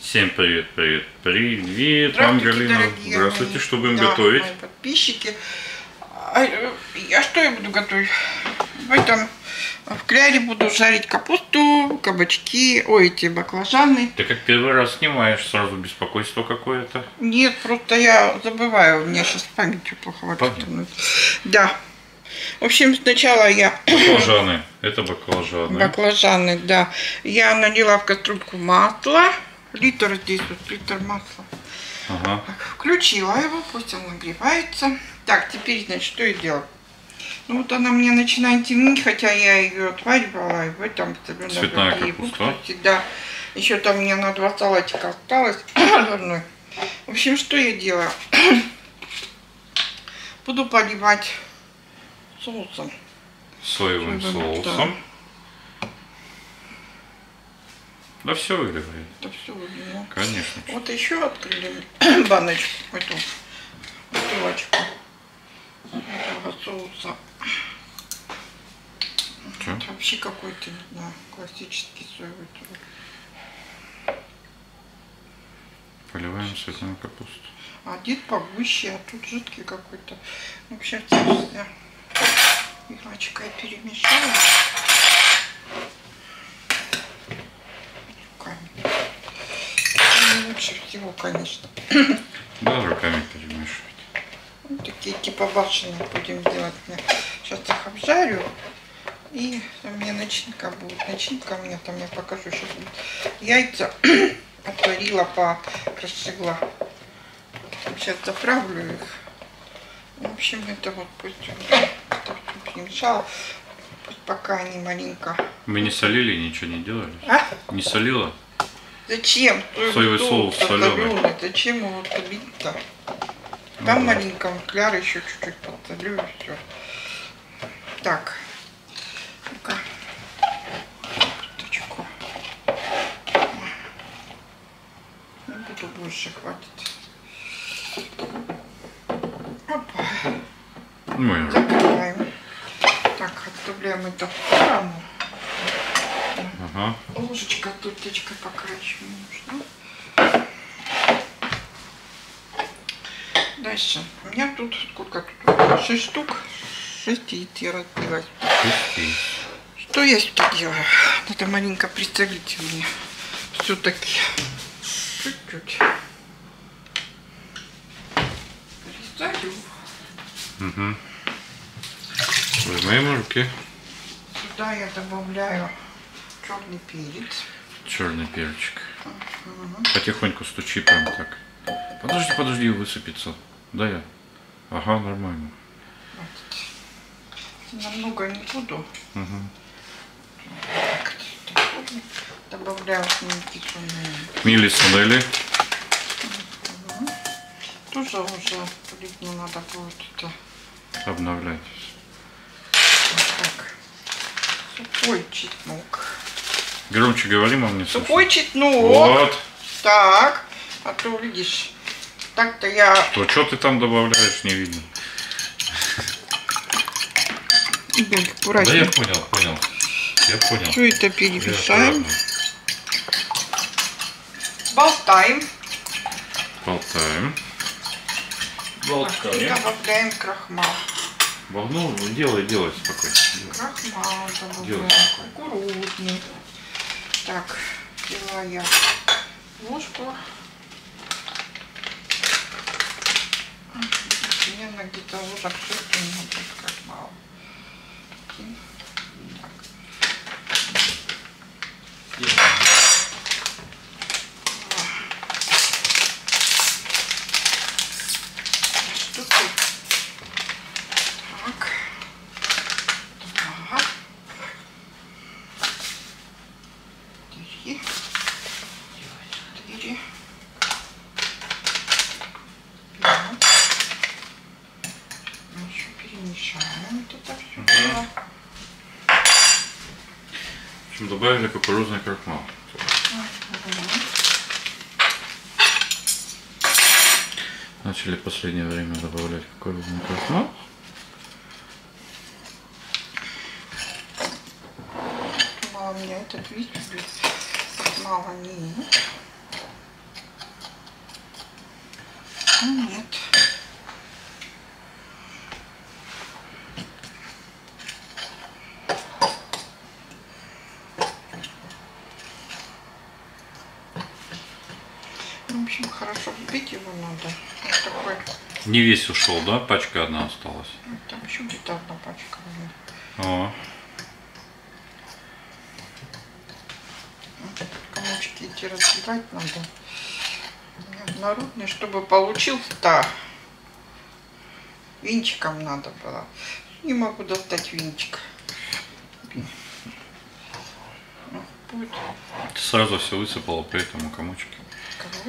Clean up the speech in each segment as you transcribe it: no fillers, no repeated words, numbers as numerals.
Всем привет, привет, привет, вам Галина. Здравствуйте, мои, что будем готовить? Мои подписчики. Что я буду готовить? В кляре буду жарить капусту, кабачки, эти баклажаны. Ты как первый раз снимаешь, сразу беспокойство какое-то. Нет, просто я забываю, у меня сейчас памятью плохо вообще. Да. В общем, сначала я... Баклажаны, это баклажаны. Баклажаны, да. Я налила в кастрюльку масла. Литр здесь, литр масла. Ага. Включила его, пусть он нагревается. Так, теперь, значит, что я делаю? Ну вот она мне начинает темнеть, хотя я ее отваривала, и в этом цветная капуста. Да. Еще там у меня на 2 салатика осталось. В общем, что я делаю? Буду поливать соусом. Соевым соусом. Да все выливает. Да все выливает. Конечно. Вот еще открыли баночку, эту бутылочку этого соуса. Это вообще какой-то, не знаю, классический соевый соус. Поливаем цветную капусту. А дед погуще, а тут жидкий какой-то. В общем, сейчас я вилочкой перемешаю. Руками. Лучше всего, конечно. Да, руками перемешивать. Вот такие типа башенные будем делать. Сейчас их обжарю. И у меня начинка будет. Начинка у меня там, я покажу сейчас. Яйца отварила, покрошила. Сейчас заправлю их. В общем, это вот пусть это все перемешала. Пусть пока они маленько. Мы не солили, ничего не делали? А? Не солила? Зачем? Соевый соус соленый. Зачем его солить-то? Там маленько, кляр еще чуть-чуть подсолю и все. Так. Ну-ка. Курточку. Не буду больше, хватит. Опа. Ну, закрываем. Так, отставляем это в сторону. Ага. Ложечка, тутечкой покороче нужно. Дальше. У меня тут сколько тут? 6 штук. 6 яиц я разбила. Что я сюда делаю? Надо маленько прицелить мне. Все-таки. Чуть-чуть. Прицелю. Угу. Возьмем руки. Сюда я добавляю черный перец. Черный перчик. Потихоньку стучи прям так. Подожди, высыпется. Да я. Ага, нормально. Намного не буду. Угу. Добавляю кисленый. Мели солили. Тоже уже полить не надо будет это. Обновлять. Так. Сухой чеснок. Громче говори, мам, не слышно. Сухой чеснок. Вот. Так. А то видишь. Так-то я... Что ты там добавляешь, не видно. Да я понял. Я понял. Все это перемешаем. Болтаем. Добавляем крахмал. Ну, делай спокойно. Крахмал добавляем. Кукурузный. Так, взяла я ложку. Примерно где-то ложек 6 у меня будет крахмал. Добавили кукурузный крахмал. Начали в последнее время добавлять кукурузный крахмал. Мало меня этот вид мало не. общем, хорошо взбить его надо. Вот такой. Не весь ушел, да? Пачка одна осталась. Ну, там еще где-то одна пачка. О. Комочки эти разбирать надо. Народный, чтобы получился-то. Венчиком надо было. Не могу достать венчик. Будет. Ты сразу все высыпала при этом комочке. Кого?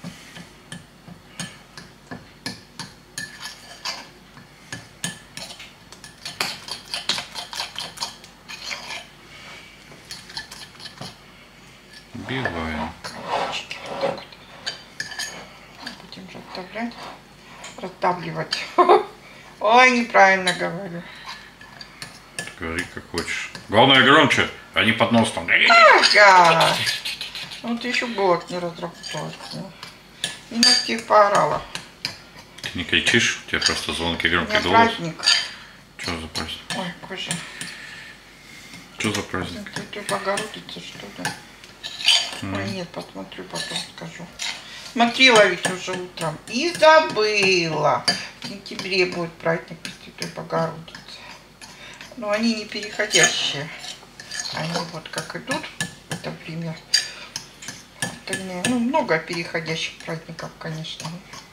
Убиваем. Комочки. Вот так вот. Будем раздавлять. Раздавливать. Ой, неправильно говорю. Говори как хочешь. Главное громче, а не под нос там. Ага. Вот еще булок не разработалась. И на всех поорала. Ты не кричишь, у тебя просто звонкий У громкий меня голос. праздник. Что за праздник? Ой, кожа. Что за праздник? Ты Богородица, что ли? Ой, нет, посмотрю, потом скажу. Смотрела ведь уже утром и забыла. В сентябре будет праздник Пресвятой Богородицы. Но они не переходящие. Они вот как идут в это время. Это ну, много переходящих праздников, конечно.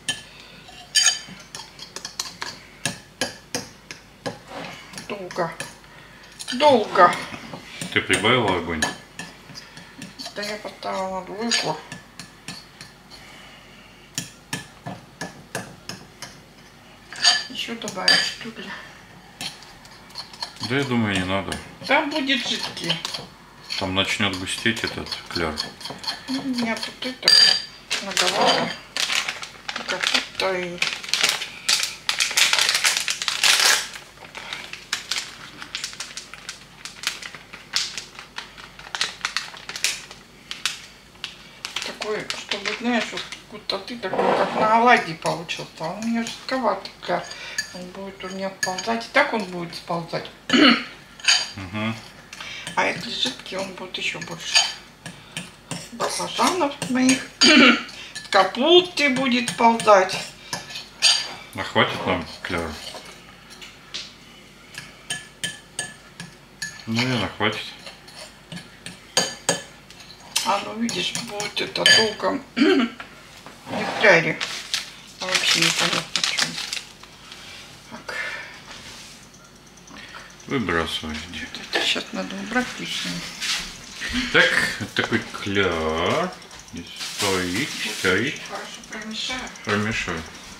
Долго. Долго. Ты прибавила огонь? Да я поставила на двойку. Еще добавить, что ли? Да я думаю, не надо. Там будет жидкий. Там начнет густеть этот кляр. Ну, у меня тут это многовато. Как-то и... Такой, чтобы, знаешь, вот густоты такой, как на оладьи получился. А он у меня жидковатый, кляр. Он будет у меня сползать. И так он будет сползать. Угу. А если жидкий, он будет еще больше. Баклажанов моих. С капусты будет сползать. А хватит нам кляра? Наверное, хватит. А ну видишь, будет это толком не в кляре. А вообще непонятно в чем. Так. Выбрасывай. Иди. Это сейчас надо убрать лишнее. Так, вот такой кляр. Здесь стоит. Хорошо промешаю. Промешай.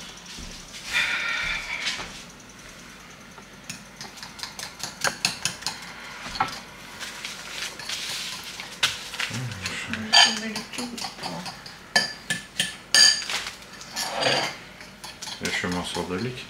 Еще масло долить.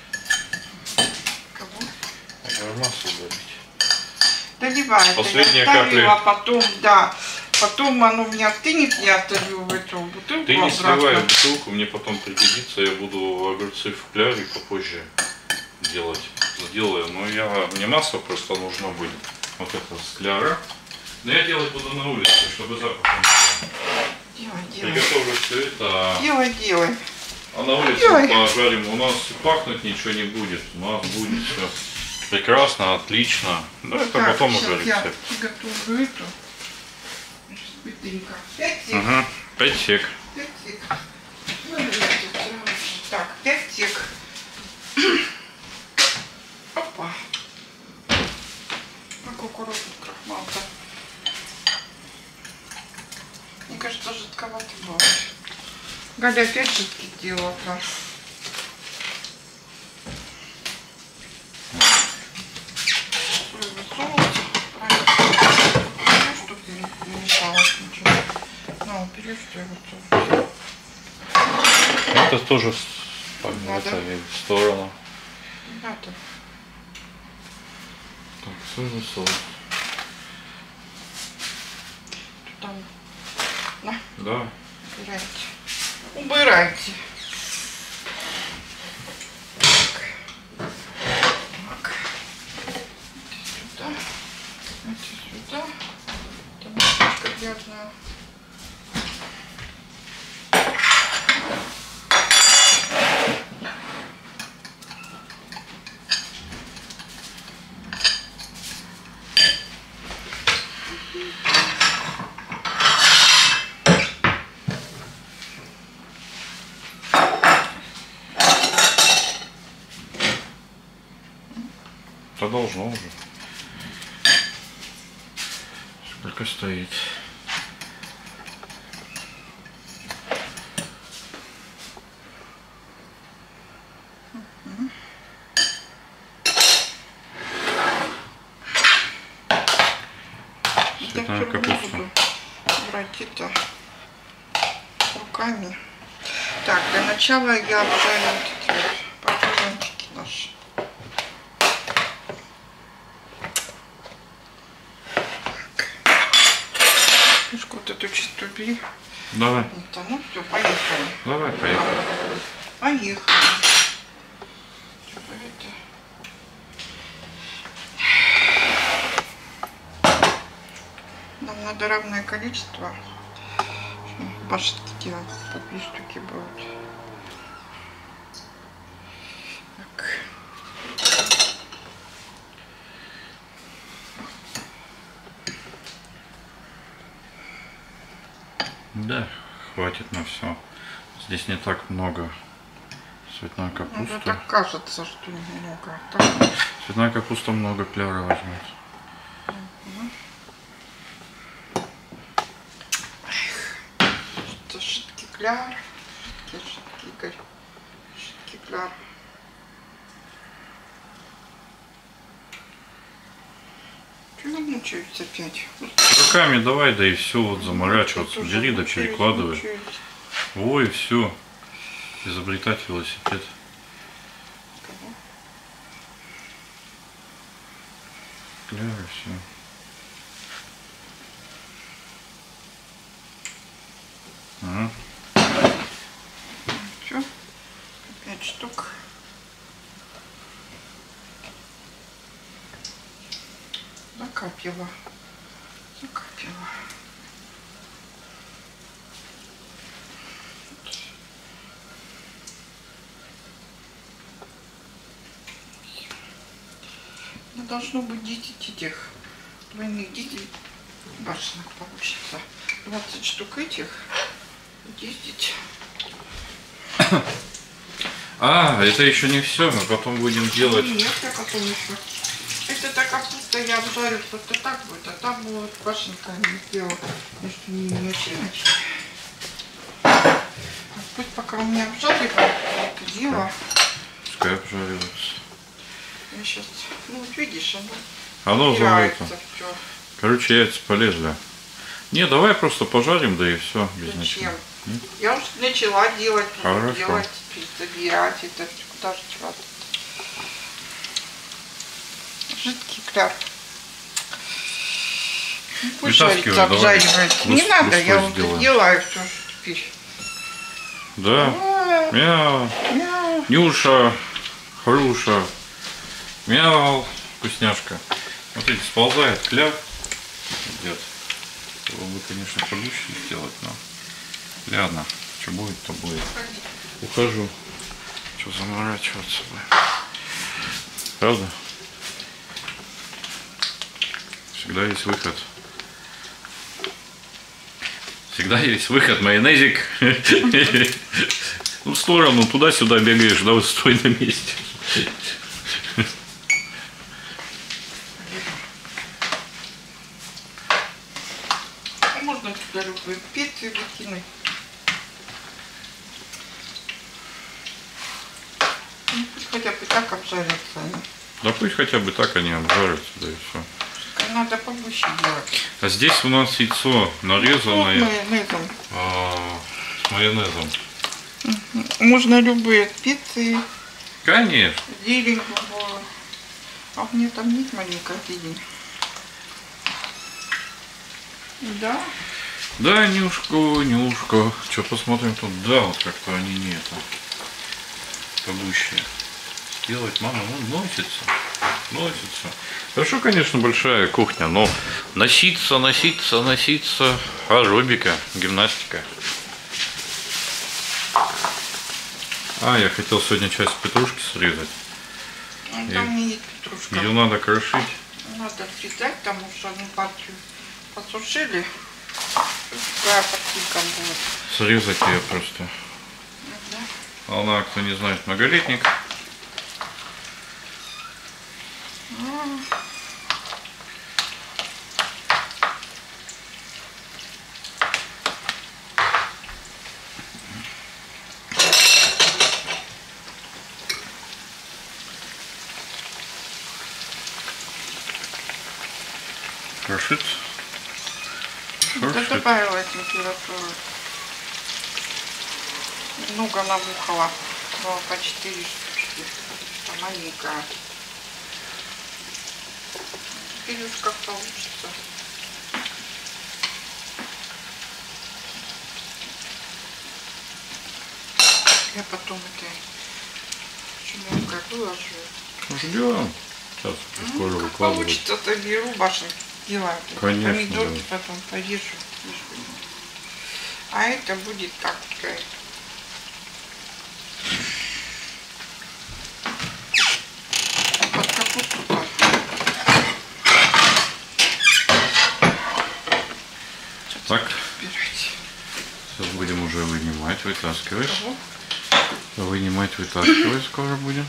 Кого? Масло долить. Доливай. Последняя капля. капля. Потом, да. Потом оно у меня остынет, я отолью в эту бутылку. Ты не обратно. сливай в бутылку, мне потом пригодится, я буду огурцы в кляре попозже делать. Сделаю, но мне масло просто нужно будет. Вот это с кляра. Но я делать буду на улице, чтобы запах не было. Делай. Приготовлю все это. Делай. А на улице пожарим. У нас пахнуть ничего не будет. У нас будет все прекрасно, отлично. Да, это Так, потом сейчас уже я рецепт. приготовлю эту. Быстренько. 5 сек. Угу. 5 сек. 5 сек. Ну, я тут сразу. Так, 5 сек. Опа. Как аккуратно крахмал-то. Мне кажется, жидковато было. Галя опять жидкий сделала. Берешь, что я вот Это тоже надо. это, в сторону. Надо. Так, соевый соус. Там. На, Да. убирайте. Убирайте. Так. Сюда. Это сюда. Там немножко грязная. Это должно уже. Сколько стоит. Цветная капуста. Брать это руками. Так, для начала я обжарю вот эти вот баклажанчики наши. Крышку вот эту чистую бери. Давай. Это, ну все, поехали. Давай, поехали. Поехали. Нам надо равное количество башенки делать, по 2 штуки будут. Так. Да, хватит на все. Здесь не так много. Цветная Ну, капуста. так кажется, что немного. Так. Цветная капуста много кляра возьмет. Это жидкий кляр. Жидкий кляр. Чего мучаюсь опять? Руками давай, да и все, вот заморачиваться. Бери, да перекладывай. Ой, все. Изобретать велосипед. Кляр и все. Ага. Все. 5 штук. Закапила. Закапила. Ну, должно быть 10 этих двойных 10 башенок получится. 20 штук этих. 10. А, это еще не все, мы потом будем делать. Нет, я потом еще. Это капуста я обжарю просто так будет, а там вот башенка не сделала между ними начиночки. Пусть пока у меня обжаривается это дело. Пускай обжаривается. Я сейчас, ну вот видишь, Оно убирается залито. все. Короче, яйца полезли. Не, давай просто пожарим, да и все, без Зачем? ничего. Нет? Я уже начала делать, буду Хорошо. делать, собирать это, куда же деваться. Жидкий кляр. Ну, пусть Вытаскивай, жарится, давай. обжаривается. Не надо, я Густой вот сделаем. делаю все теперь. Да. Мяу. Мяу. Нюша. Хруша. Мяу. Вкусняшка. Смотрите, сползает кляр. Идет. Его бы, конечно, погуще сделать, но ладно, что будет, то будет. Ухожу. Что заморачиваться бы. Правда? Всегда есть выход. Всегда есть выход, майонезик. Ну, в сторону, туда-сюда бегаешь, да, вот стой на месте. Можно туда любые пиццы выкинуть. Ну, пусть хотя бы так обжарятся они. Да пусть хотя бы так они обжарятся, да и все. Надо побольше делать. А здесь у нас яйцо нарезанное Майонезом. с майонезом. Можно любые пиццы, Конечно. зелень любую. А у меня там есть маленькая зелень. Да. Да, Нюшка. Что, посмотрим тут? Да, вот как-то они не это. Побущие. Сделать, мама, ну, носится. Хорошо, конечно, большая кухня, но носиться, аэробика, гимнастика. А, я хотел сегодня часть петрушки срезать. Там не есть петрушка. Ее надо крошить. Надо срезать, потому что одну партию посушили. Какая партийка будет. Срезать ее просто. Да. Она, кто не знает, многолетник. Шуршит. Да, добавила температуру. Много набухала. По 4 штучки. Что маленькая. Теперь уж как получится. Я потом это шумовкой выложу. Ждем. Сейчас скоро выкладывать. Получится-то беру башенки. Делаю. Конечно, Помидорки да. потом порежу. А это будет так. Под капусту-то. Так, Убирать. сейчас будем уже вынимать, вытаскивать. Ого. Вынимать, вытаскивать скоро будем.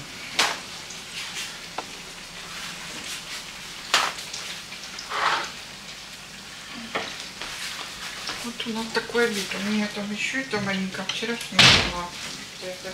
Вот у нас такой обед. У меня там еще это маленько. Вчера снимала. Это.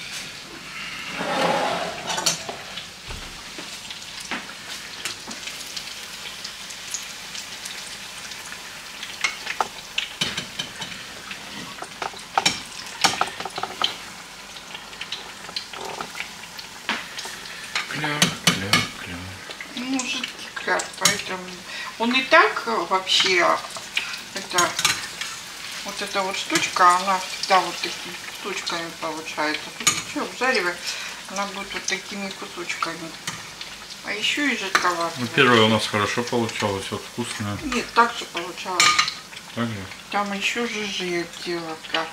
Кляр. Ну, жидкий кляр, поэтому он и так вообще это вот эта вот штучка, она всегда вот такими кусочками получается. Все, обжаривай, она будет вот такими кусочками. А еще и жидковато. Ну, первое у нас хорошо получалось, вот вкусное. Нет, так же получалось. Так же? Там еще жижи я делала. Как.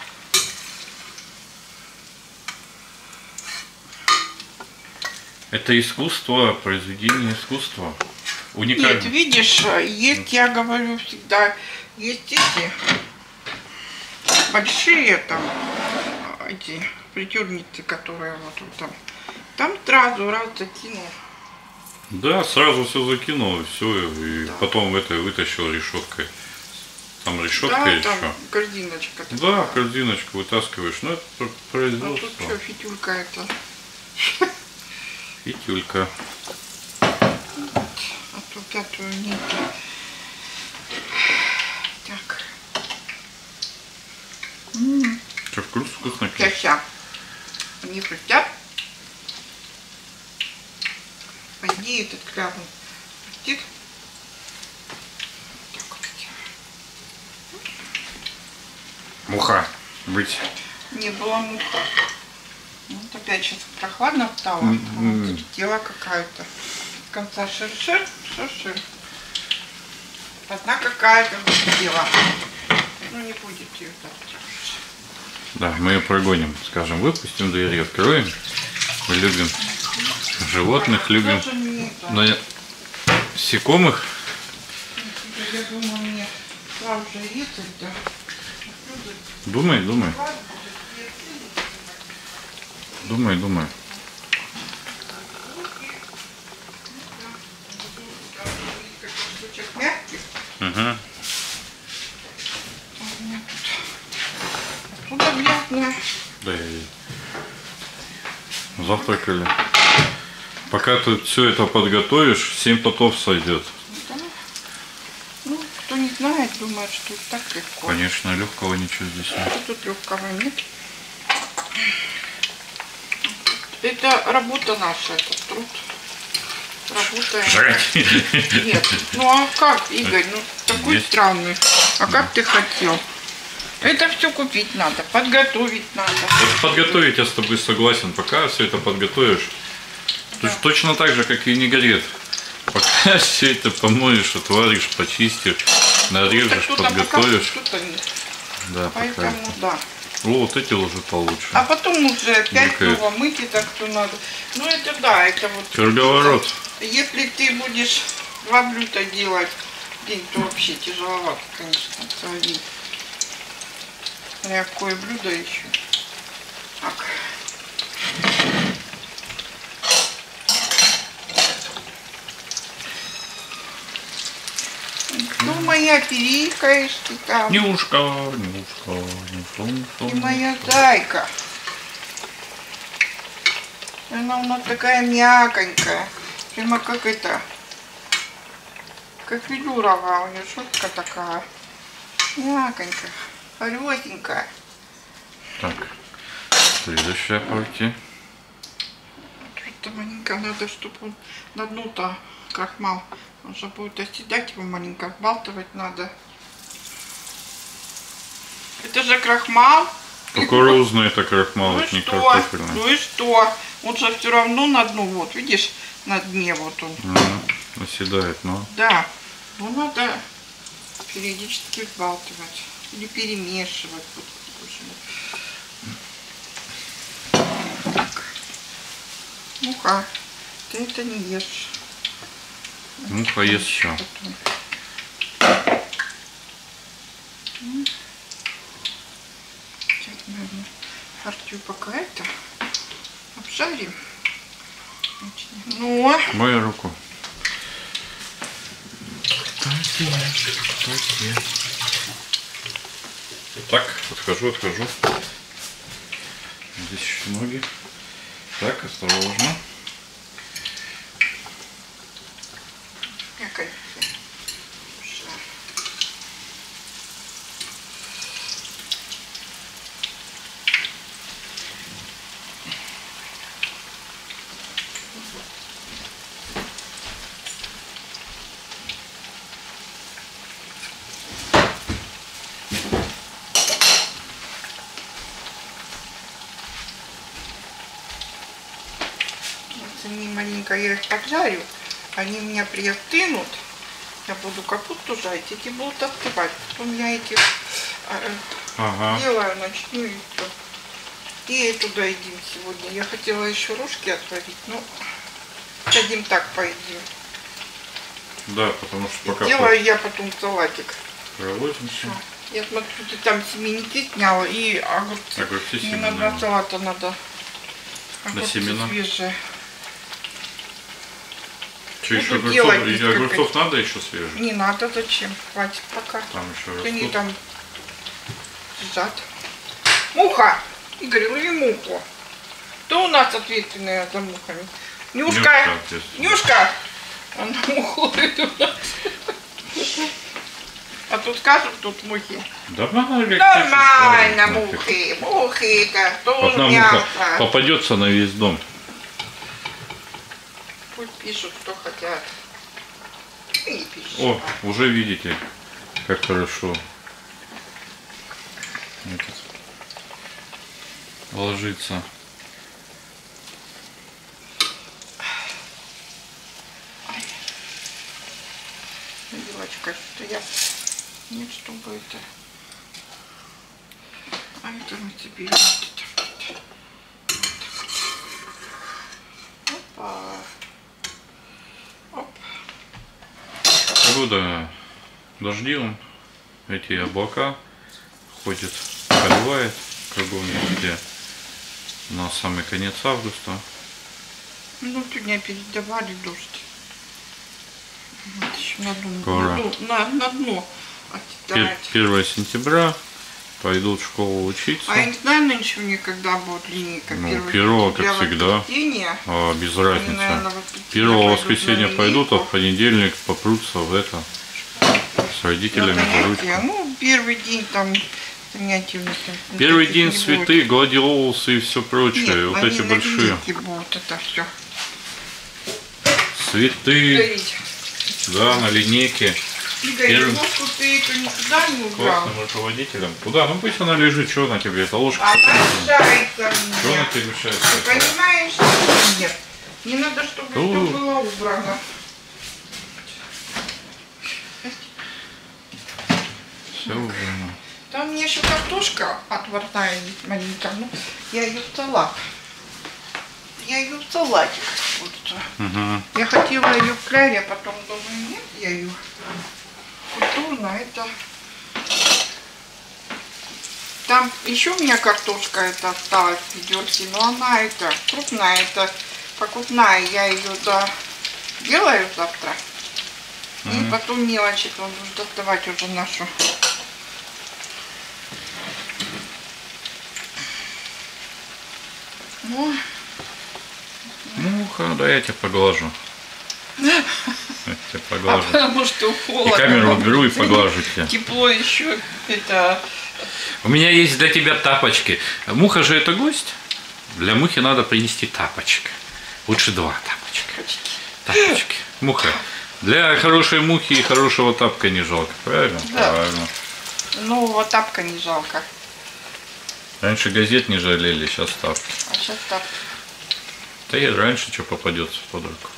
Это искусство, произведение искусства. Уникально. Нет, видишь, есть, я говорю всегда, есть эти большие там, эти фритюрницы, которые вот там. Там сразу раз закинул. Да, сразу все закинул, и все, и Да. потом это вытащил решеткой. Там решетка Да, еще. там корзиночка. Да, корзиночку вытаскиваешь. Ну, это А тут производство. что, фитюлька это. И тюлька. А тут пятую нет. Так. Что, вкусно? Сейчас. Они хрустят. По идее этот краб хрустит. Так вот. Муха. Быть. Не было муха. Вот опять сейчас прохладно стало. Тело какая-то. С конца шир-шир. Одна какая-то тело. Ну не будет ее так. Да, мы ее прогоним, скажем, выпустим, дверь откроем. Мы любим животных, любим насекомых. Я думаю, мне сразу же резать, да. Думай. Думай. Мягкий. Угу. Оттуда грязно. Да, завтракали. Пока ты все это подготовишь, 7 потов сойдет. Да. Ну, кто не знает, думает, что это так легко. Конечно, легкого ничего здесь нет. А тут легкого нет. Это работа наша, это труд. Работаем. Жрать. Нет, ну а как, Игорь, ну такой Есть. странный. А как ты хотел? Это все купить надо, подготовить надо. Вот подготовить я с тобой согласен. Пока все это подготовишь, Да. точно так же, как и винегрет. Пока все это помоешь, отваришь, почистишь, нарежешь, Что-то подготовишь. пока что-то нет. Да, пока. Поэтому да. О, вот эти уже получше. А потом уже опять Ну-ка. снова мыть это кто надо. Ну это да, это вот. Круговорот. Если ты будешь 2 блюда делать в день, то вообще тяжеловато, конечно, целый. Какое блюдо еще? Так. моя пиликаешь ты там. Нюшка, Нюшка, Ты моя зайка. Она у нас такая мяконькая. Прямо как это. Как ведурова. У нее шутка такая. Мяконькая. Хорёсенькая. Так, следующая партия. Что-то маленько надо, чтобы он на дну-то крахмал. Он же будет оседать, его маленько сбалтывать надо. Это же крахмал. Кукурузный это крахмал, Ну это и не что? картофельный. Ну и что? Он же все равно на дну, вот, видишь, на дне вот он. Оседает, но... Да. Ну надо периодически взбалтывать. Или перемешивать. Вот, так. Ну-ка, ты это не ешь. Муха ест все. Сейчас, наверное, партию пока это обжарим. Ну, Мою руку. Так, отхожу. Здесь еще ноги. Так, осторожно. якорь. Они маленько, я их поджарю, они у меня приостынут, я буду капусту жарить, эти будут остывать, потом я эти делаю, начну и все. И туда едим сегодня. Я хотела еще рожки отварить, но дадим так поедим. Да, потому что пока делаю я потом салатик. проводимся. Я смотрю, ты там семенники сняла и огурцы. Огурцы Мне семена. на салата надо. На Огурцы семена? свежие. Что еще Буду делать огурцов? Или несколько. огурцов надо еще свежих? Не надо, зачем? Хватит пока. Там еще Они растут. там лежат. Муха! Игорь, лови муху. Кто у нас ответственный за мухами? Нюшка! ответственная. Нюшка! Она муху ловит у нас. А тут скажут, тут мухи. Да нормально. Нормально, мухи. Мухи-то тоже Одна муха мясо. попадется на весь дом. Пусть пишут, кто хотят. И не пишут. О, уже видите, как хорошо этот ложится. Девочка, что я... Нет, чтобы это... А это мы тебе... Опа. Оп. Погода дождливым. Эти облака ходят, поливает кругом везде. На самый конец августа. Ну, сегодня передавали дождь. Вот еще на дно. Скоро. На дно. оседает. 1 сентября пойдут в школу учиться. А я не знаю, нынче никогда будет линейка. Ну, 1 как всегда. Без разницы. 1 воскресенья пойдут, а в понедельник попрутся в это с родителями за ручку. Ну, первый день там занятий у них. Первый день цветы, гладиолусы и все прочее. Нет, вот они эти на большие. линейке будут это все. Цветы, Дарить. да, на линейке. Игорь, Первым ложку ты эту никуда не убрал. классным руководителем. Куда? Ну пусть она лежит, что она тебе? Это ложка. Она мешается Что мне. она тебе мешает? Ты понимаешь? Нет. Не надо, чтобы все было убрано. Все убрано. Там у меня еще картошка отварная есть маленькая. Ну, я ее в салат. Я ее в салатик. Вот. Угу. Я хотела ее в кляре, а потом думаю, нет, я ее культурно. Это... Там еще у меня картошка это осталась в ведерке, но она это крупная, это покупная. Я ее делаю завтра. И потом мелочи тоже доставать уже нашу. Ну, Муха, да я тебя поглажу. Я тебя поглажу. потому что И холодно. камеру уберу и поглажу тебя. Тепло еще. Это... У меня есть для тебя тапочки. Муха же это гость. Для мухи надо принести тапочек. Лучше 2 тапочка. Тапочки. Муха. Для хорошей мухи и хорошего тапка не жалко. Правильно? Да. Правильно. Нового тапка не жалко. Раньше газет не жалели, сейчас тапки. А сейчас тапки. Да и раньше что попадется под руку.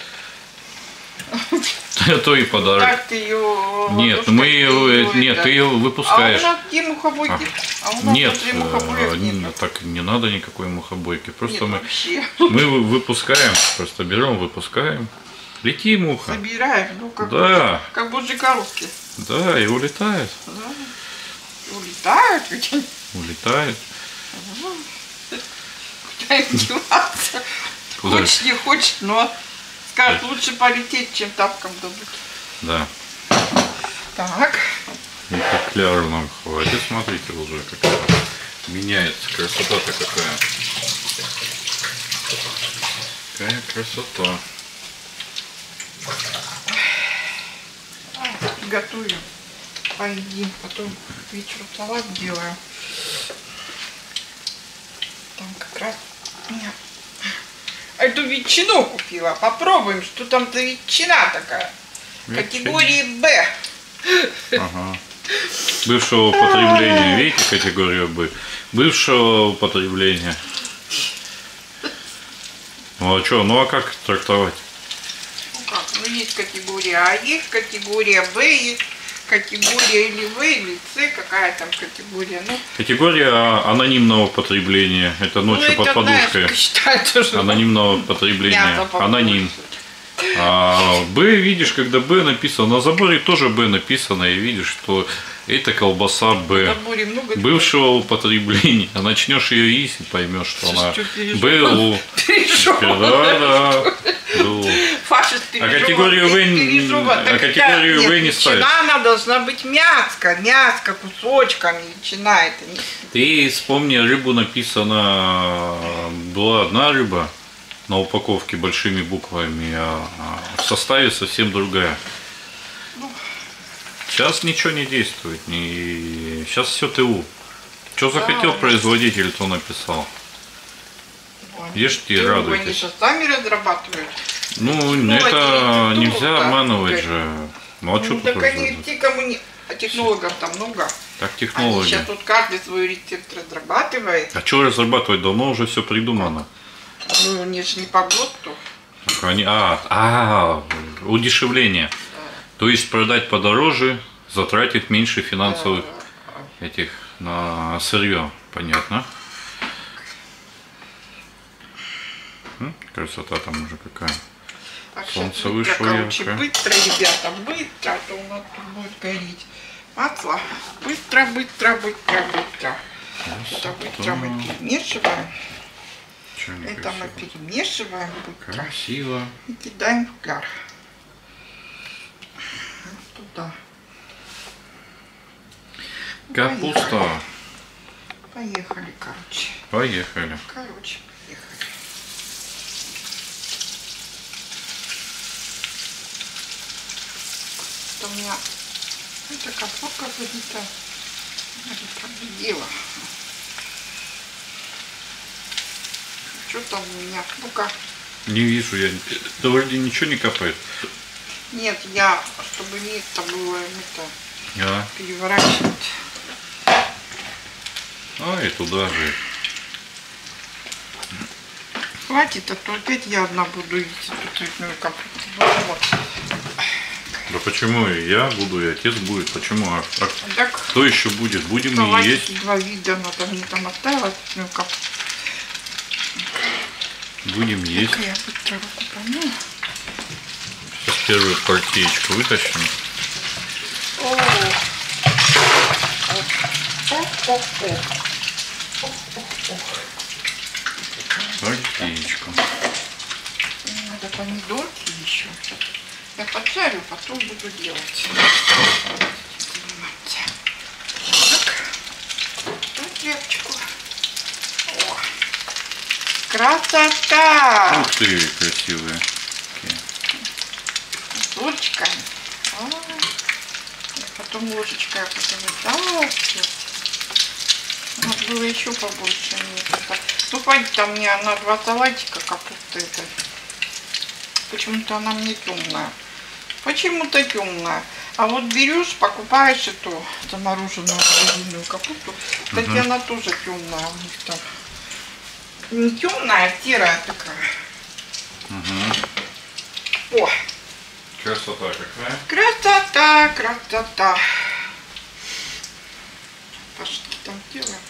То и подарок. Так ты ее... Нет, мы ее, нет, ты ее выпускаешь. А у нас где мухобойки? А у нас Нет, уже мухобоев нет. так не надо никакой мухобойки. Просто Нет, вообще. мы выпускаем, просто берем, выпускаем. Лети, муха. Собираешь, ну как, Да, как божьи коровки. да, и улетает. Да. Улетают ведь. Улетает. Куда им деваться? Куда? Хочешь, не хочешь, но скажешь, лучше полететь, чем тапком добыть. Да. Так. Экземпляров нам хватит. Смотрите уже, какая меняется. Красота-то какая. Какая красота. Готовим. Поедим. Потом к вечеру салат делаю. Там как раз я эту ветчину купила. Попробуем, что там за ветчина такая. Категории Б. Ага. Бывшего употребления. Видите, категория Б. Бывшего употребления. Ну а что, ну а как трактовать? Ну как, ну есть категория А, есть категория Б, есть категория или В, или С, какая там категория. Ну, Категория анонимного потребления. Это ночью под подушкой. Знаешь, считают уже. Анонимного потребления. Мясо покушать. Аноним. А Б, видишь, когда Б написано, на заборе тоже Б написано, и видишь, что это колбаса Б. На заборе много Бывшего употребления. А начнешь ее есть и поймешь, что она Что, БУ. Да. Фашист А категорию В категорию В не ставят. Ветчина, она должна быть мяско кусочками, ветчина это не... Ты вспомни, рыбу написано, была одна рыба на упаковке большими буквами, а в составе совсем другая. Сейчас ничего не действует, сейчас все ТУ. Что захотел производитель, то написал. Ешьте и Они радуйтесь. же сами разрабатывают. Ну, Технологи, это нельзя да, обманывать говорят. же. Ну, а что Ну, тут так они уже? те, кому не... А технологов там много. Так Они технологии. сейчас тут каждый свой рецепт разрабатывает. А что разрабатывать? Давно уже все придумано. Ну, не ж не по ГОСТу. Так они, удешевление. То есть продать подороже, затратив меньше финансовых этих на сырье. Понятно. Красота там уже какая. Так, Солнце сейчас вышло короче, яркое. быстро, ребята, быстро, а то у нас тут будет гореть масло. Быстро. Это быстро мы перемешиваем. Чё не Это мы красиво? перемешиваем быстро. Красиво. И кидаем в кляр. Вот туда. Капуста. Поехали, короче. Поехали. Поехали. Это у меня эта капустка забита. Это дело. Что там у меня? Ну-ка. Не вижу я. Да вроде ничего не капает. Нет, я, чтобы место было это, А, переворачивать. и туда же. Хватит, а то опять я одна буду есть эту цветную капусту. Вот. Да почему и я буду, и отец будет? Почему? А Так, кто еще будет? Будем и салатики есть. два вида, надо мне там оставила цветную капусту. Будем есть. Так, я быстро выкупаю. Сейчас первую партиечку вытащим. Партиечку. Надо помидорки еще. Я поджарю, потом буду делать. Так, хлебчику. О, красота! Ух ты, красивые. Ложечками. Потом ложечкой потом надо было еще побольше. Ну, хватит там мне на 2 салатика капусты этой. Почему-то она мне темная. Почему-то темная. А вот берешь, покупаешь эту замороженную холодильную капусту. Кстати, она тоже темная у них там. Не темная, а серая такая. О! Красота какая. Красота, красота. Пошли там делаем.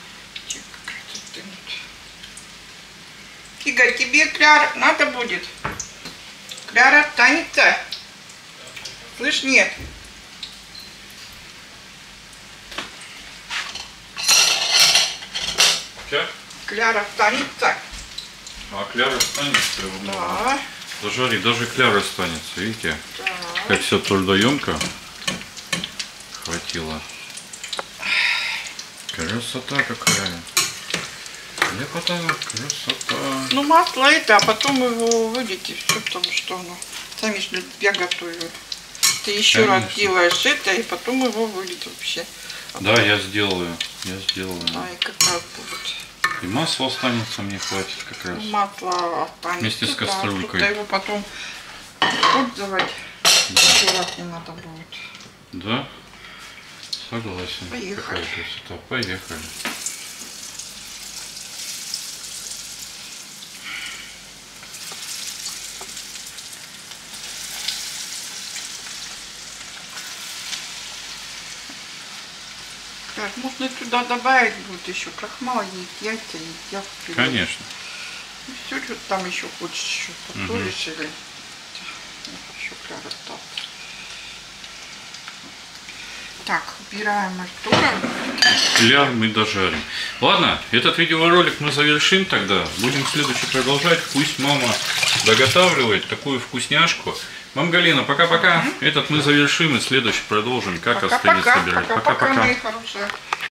Фига, тебе, Кляра, надо будет. Кляра останется. Слышь, нет. Че? Кляра останется. А Кляра останется. Да. Зажари, даже Кляра останется, видите? Да. Как все трудоемко. Хватило. Красота какая. Лепота, красота. Ну, масло это, а потом его вылейте, все, потому что оно, сами же я готовлю. Ты еще раз делаешь это, и потом его вылить вообще. Да, я сделаю. Я сделаю. Да, и как раз будет. И масло останется, мне хватит как раз. Масло останется. Вместе с кастрюлькой. Да, его потом использовать еще раз не надо будет. Да? Согласен. Поехали. Какая красота. Поехали. Так, можно сюда добавить будет еще крахмал, есть яйца, есть яблоки. Конечно. Ну, все, что там еще хочешь, еще подсолишь или еще Кляра осталось. Так, убираем в сторону. Кляр мы дожарим. Ладно, этот видеоролик мы завершим тогда. Будем следующий продолжать. Пусть мама доготавливает такую вкусняшку. Мам Галина, пока-пока. Этот мы завершим и следующий продолжим. Как остальные собирать. Пока-пока, мои хорошие.